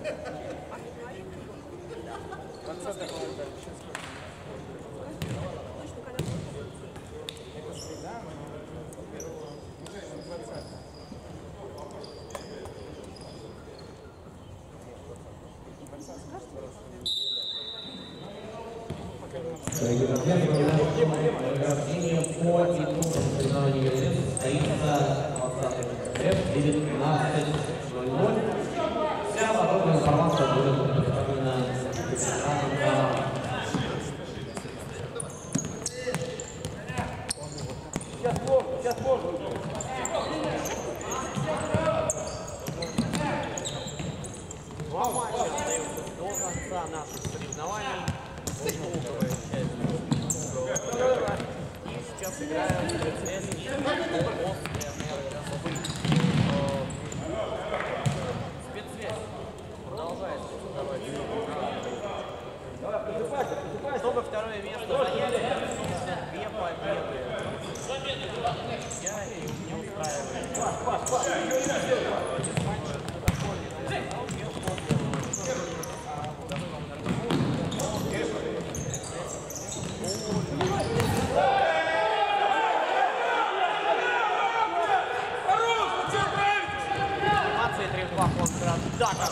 Дорогие друзья, награждение по итогам соревнований состоится 20 сентября в 19:00. Вся подробная информация будет представлена капитаном канала. Сейчас можно. Два матча остаются до конца наших соревнований. И сейчас играем спецсвязь продолжает создавать. Чтобы второе место заняли, нужно 2 победы. Я их не устраиваю. Анимация 3-2 контратака.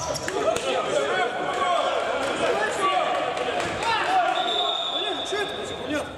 Нет!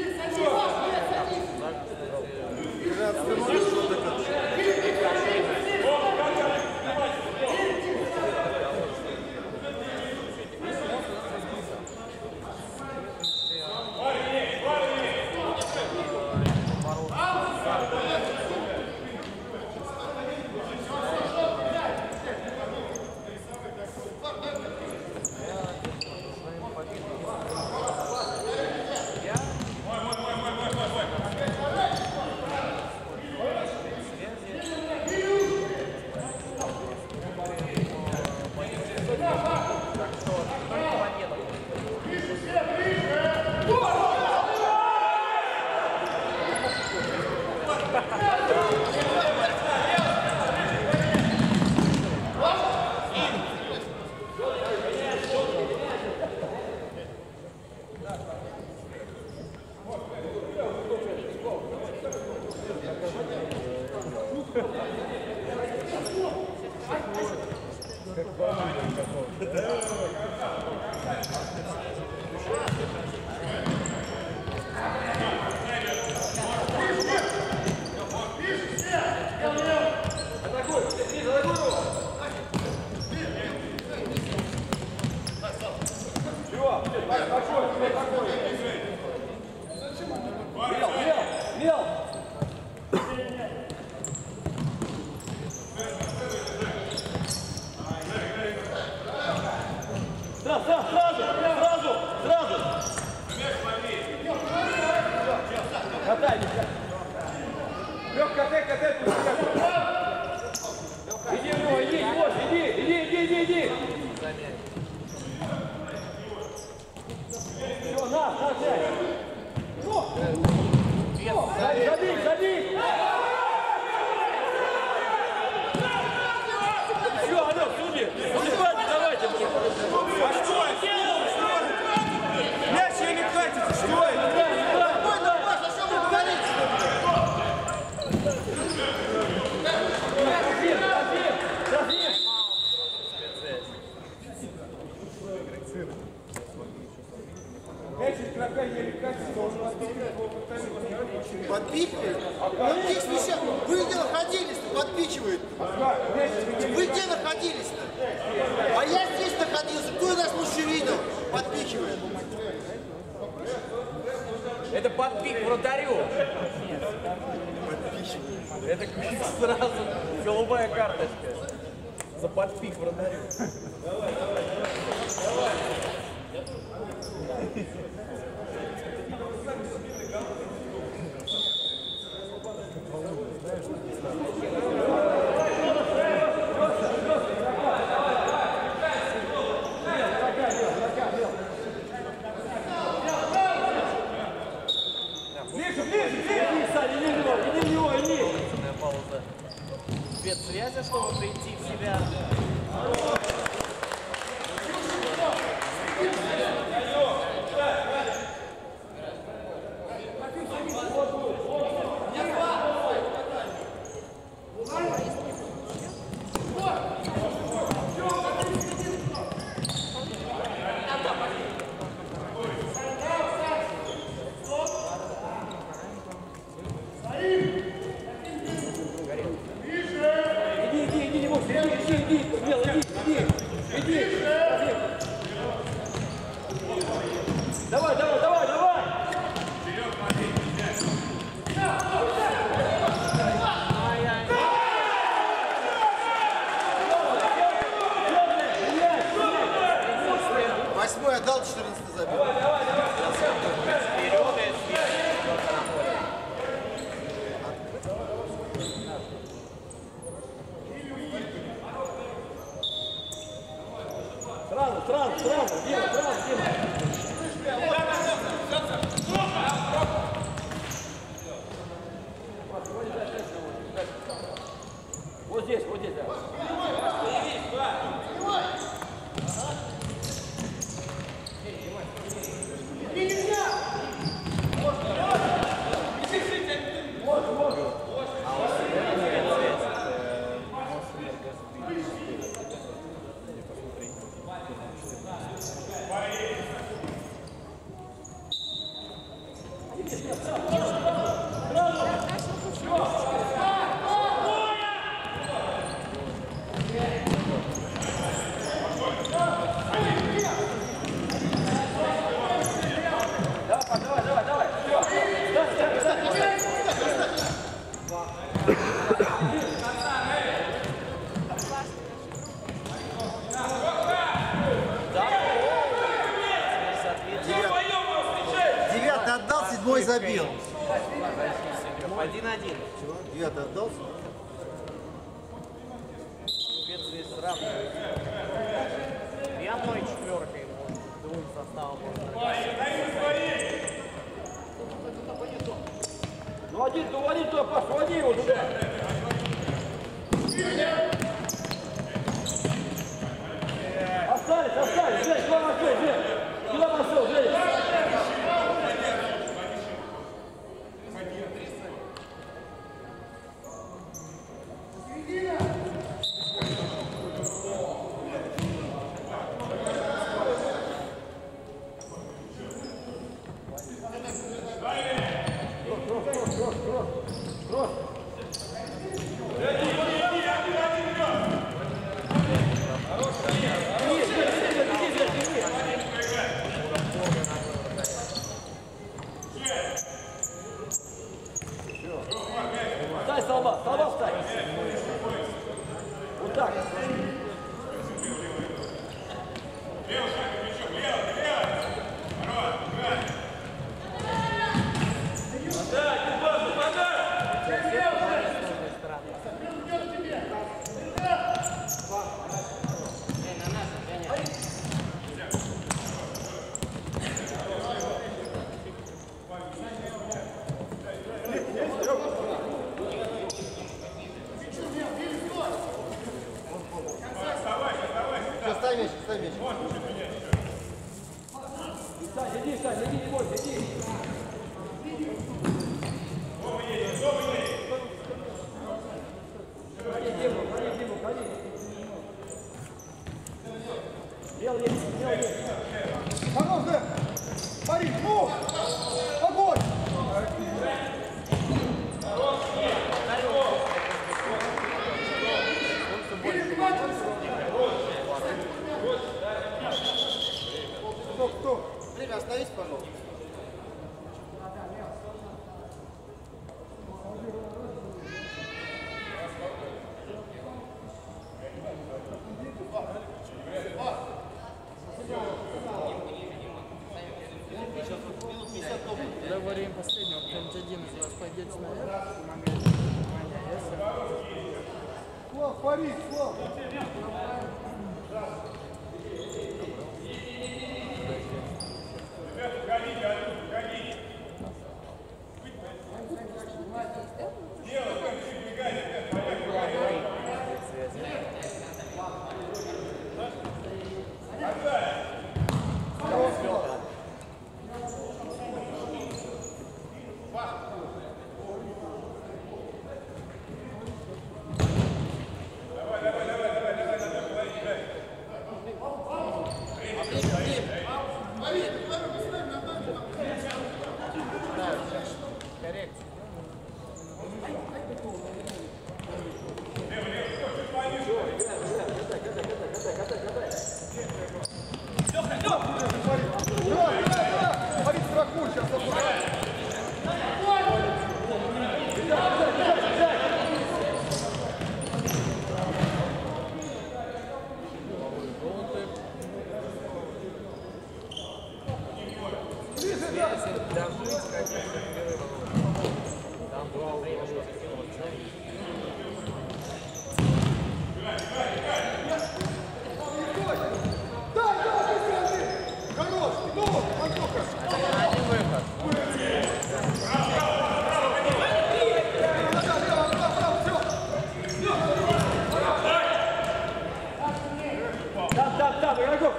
Подпихивает? Вы где находились-то? Подпихивает. Вы где находились-то? А я здесь находился. Кто из нас лучше видел? Подпихивает. Это подпих вратарю. Это сразу голубая карточка. За подпих вратарю. Пауза спецсвязи, чтобы прийти в себя. Давай, давай, давай, давай! Восьмой отдал, 14 забил. Вперед и сверху на поле. Сразу, Дима, сразу, Дима. Вот здесь, да. Девятый отдал, седьмой забил. 1-1. Девятый отдал. Специи сравнивают. И одной четверкой может двум составом Ну один туда, Паш, води его туда. Остались, Жень, куда Марсел, Жень? Куда Марсел, Жень? Стай, столба стай. Вот так. Ставь мяч. Сань, иди, не бойся, иди. Ходи. Делай левый. Хорош, Дэн! Пари, ну! Огонь! Стоп! Время остановись, пожалуйста. Когда во время последнего кто-нибудь один из вас пойдет наверх, помогает команде АЭС. Слав, пари, Слав!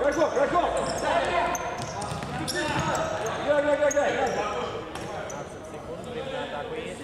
Хорошо, хорошо! Играй! 15 секунд, время на атаку есть.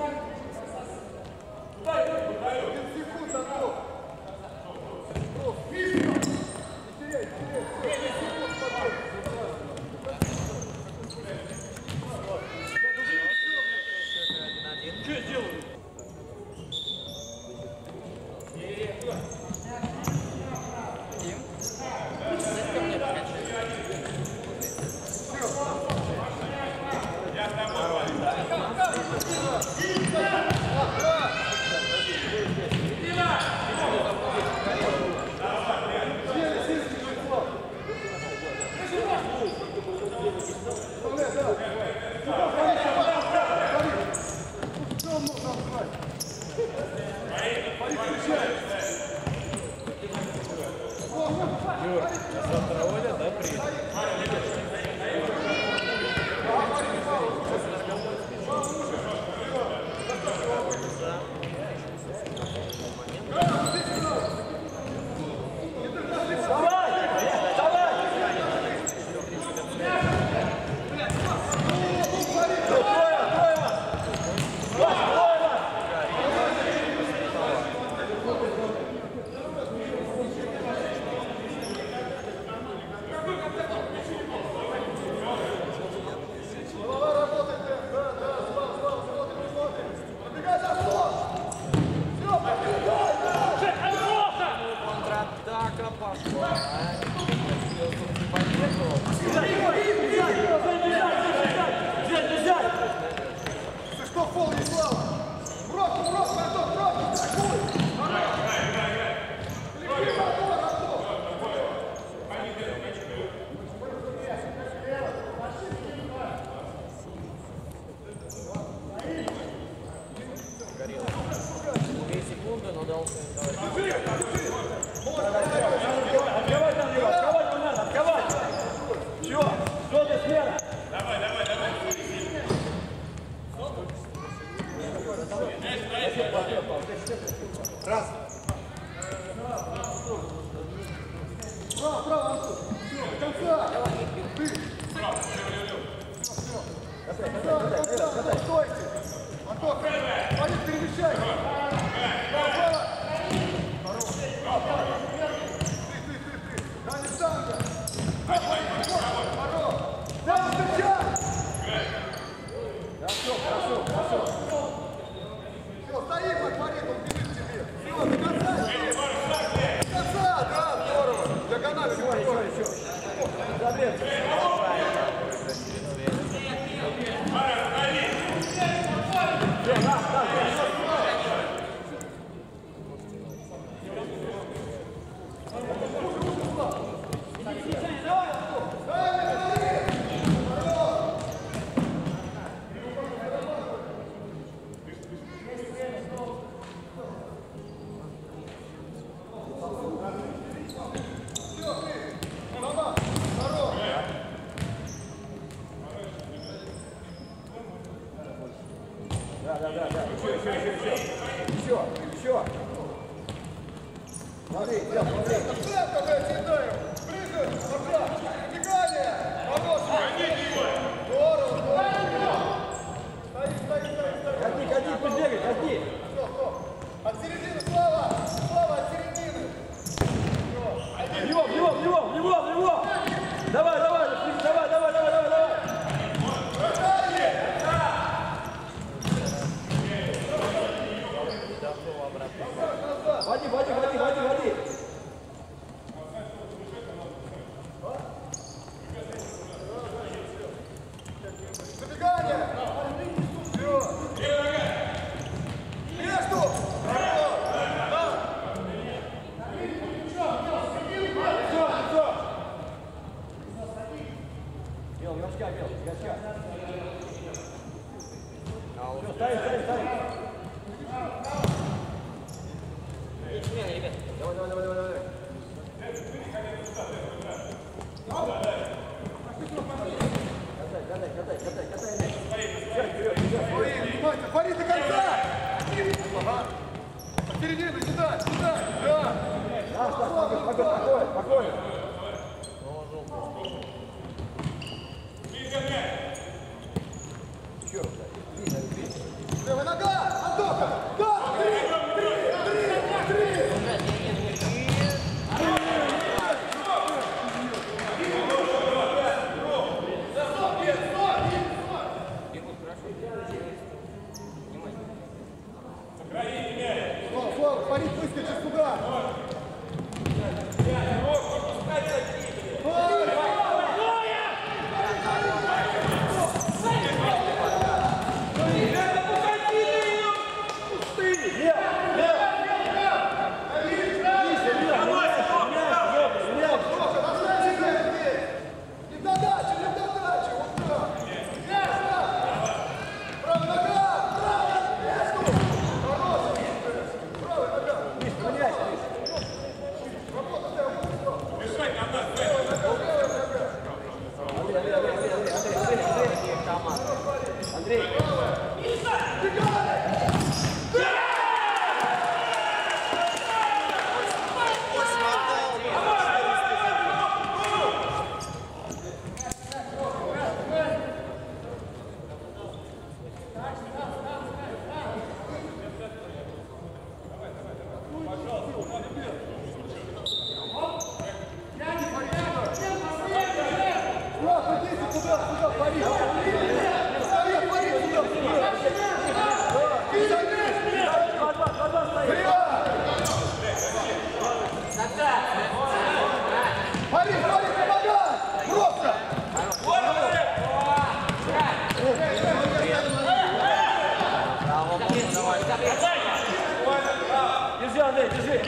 Пари до конца! Посередину, сюда, сюда! Да! Спокойно.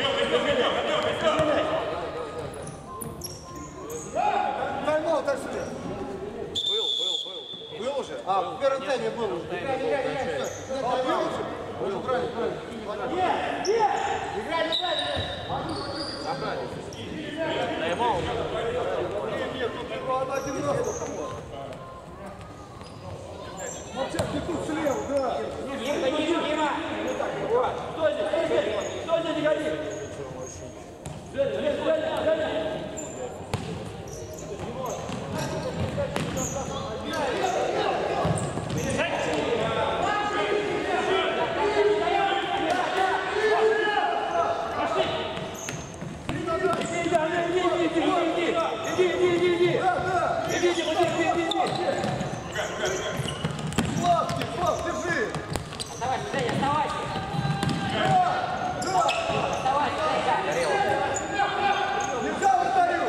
Тайм-аут, Арсений. Был уже? А, в первом тайме был уже. Играй, был уже? Правильно. Играй. Тайм-аут. Нет, тут его один раз. Молчак, ты тут слева, да. Стой здесь, не гони! Женя! Слав, держи. Оставайся, Женя, оставайся! Нельзя вратарю.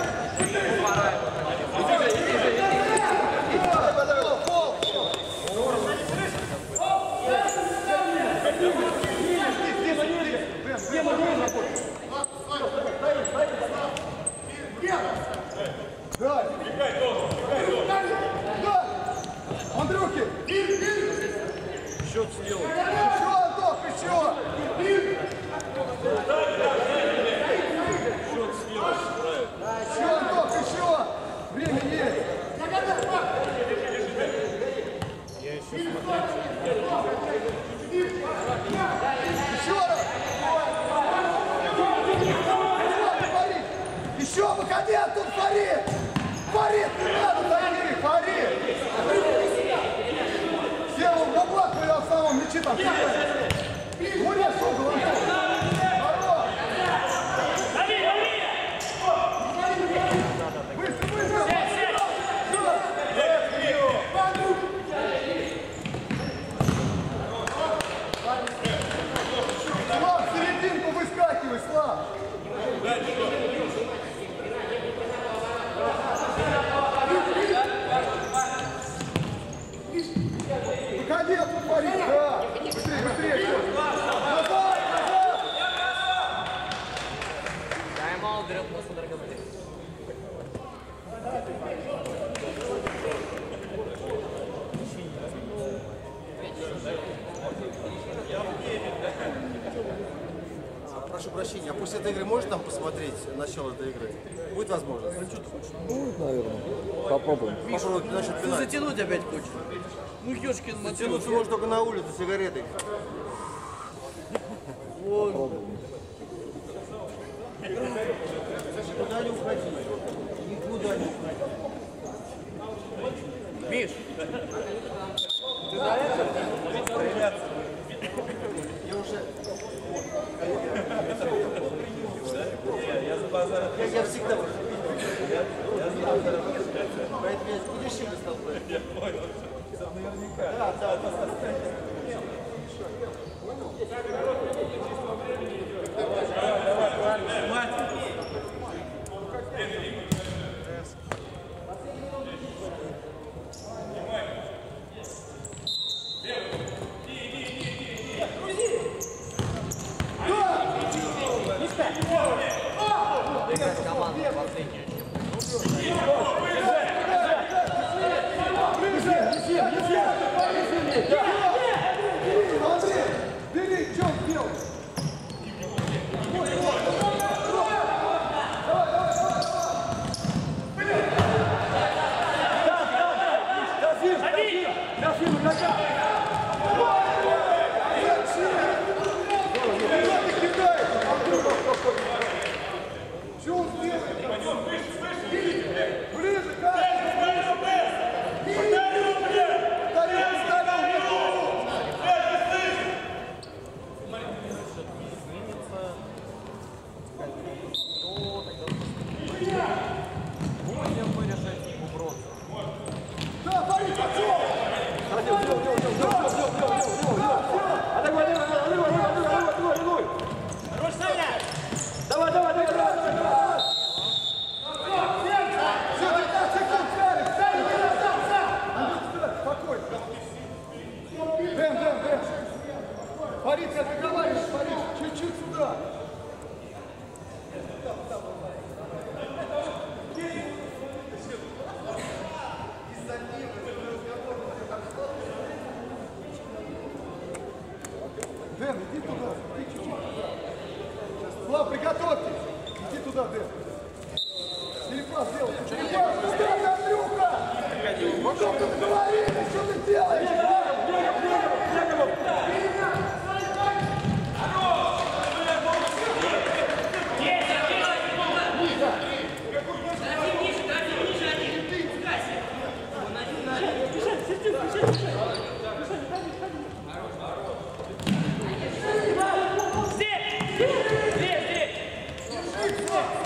Андрюхи! Счет сделал. Еще, Антох, еще! Счет сделал. Еще, Антох, еще! Время есть! Еще раз! Еще, выходи, Антон, Фарид! Фарид, не надо таких, Фарид! Сел на блок, в самом мяче там. Гуля, что головой? Хорош! Быстро! Слав, в серединку выскакивай, Слав! Выходи, тут Фарид, да! Быстрее! Назад! Тайм-аут берет просто дорогобрей. Прошу прощения, а после этой игры можно там посмотреть начало этой игры? Будет возможность? Будет, наверное. Попробуем. Попробуйте насчет пенальти. Затянуть опять хочешь? Ну, ёшкин мотив. Тянуться можно только на улице с сигаретой. Попробуем. Никуда не уходи. Никуда не уходи. Миш, Я всегда выхожу. Поэтому я будешь чем-то стал. Я понял. Наверняка. Да. команда последняя. Андрей, бери, что он делает? Сколько договорились, что ты делаешь? Здесь!